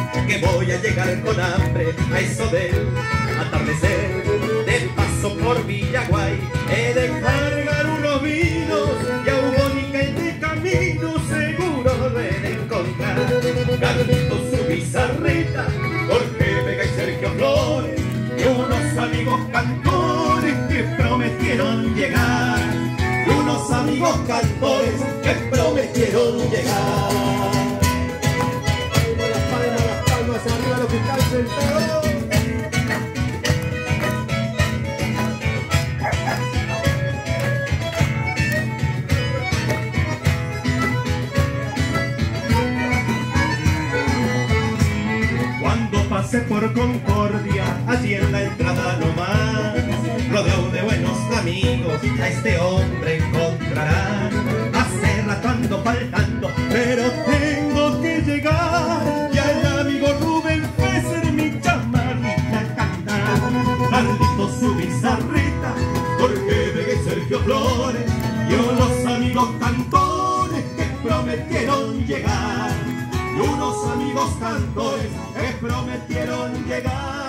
que voy a llegar con hambre a eso del atardecer. De paso por Villaguay he de cargar unos vinos y a Ubónica en el camino seguro lo he de encontrar. Carlitos su bizarreta, Jorge Vega y Sergio Flores y unos amigos cantores que prometieron llegar. Y unos amigos cantores que prometieron llegar. Las palmas arriba, los que están sentados. Cuando pasé por Concordia, allí en la entrada nomás, rodeado de buenos amigos, a este hombre encontrarán. Hace rato ando faltando, pero tengo que llegar. Y al amigo Rubén Fesser mi chamarrita cantar. Carlitos su bizarrita, Jorge Vega y Sergio Flores y unos amigos cantores que prometieron llegar. Y unos amigos cantores que prometieron llegar.